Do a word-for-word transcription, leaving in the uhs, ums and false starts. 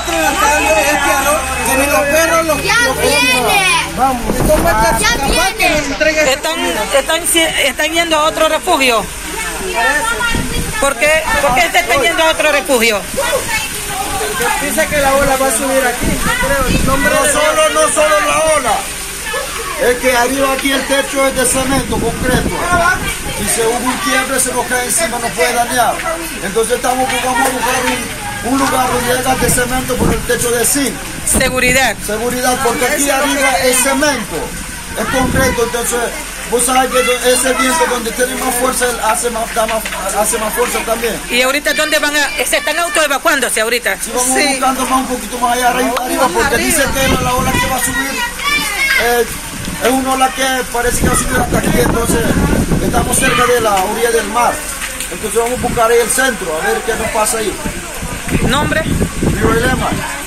nosotros está dando este calor que ni los perros los ¡Ya viene! Vamos, ¡Ya viene! ¿Están, están, están yendo a otro refugio? ¿Por qué, ¿Por qué se están yendo a otro refugio? Dice que la ola va a subir aquí, no creo. No solo, no solo la ola, es que arriba aquí el techo es de cemento, concreto. Y si hubo un quiebre, se nos cae encima, nos puede dañar. Entonces estamos buscando buscar un, un lugar donde haya de cemento por el techo de zinc. Seguridad. Seguridad, porque aquí arriba es cemento, es concreto, entonces vos sabés que ese viento donde tiene más fuerza hace más, da más, hace más fuerza también. ¿Y ahorita dónde van a...? ¿Se están autoevacuándose ahorita? Si vamos sí. buscando más un poquito más allá arriba, arriba porque dice que la, la ola que va a subir eh, es una ola que parece que va a subir hasta aquí, entonces estamos cerca de la orilla del mar. Entonces vamos a buscar ahí el centro, a ver qué nos pasa ahí. ¿Nombre? Río Elema.